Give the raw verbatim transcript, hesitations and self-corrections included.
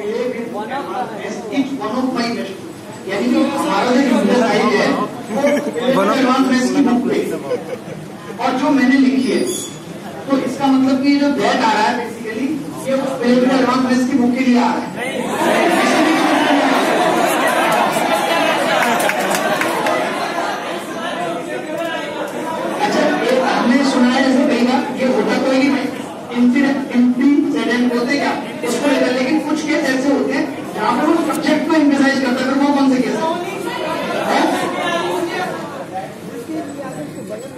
यानी कि हमारा जो एक्सरसाइज है वो एडवांस मैथ्स की बुक पे और जो मैंने लिखी है, तो इसका मतलब कि जो बैक आ रहा है बेसिकली ये एडवांस मैथ्स की बुक के लिए आ रहा है। अच्छा, हमने सुना है जैसे कई बार ये होता तो है कि इंटीसेडेंट होते क्या उसको लेकर, लेकिन कुछ केस ऐसे होते हैं जहाँ पर वो सब्जेक्ट को एम्फसाइज करता है। वो कौन से केस है?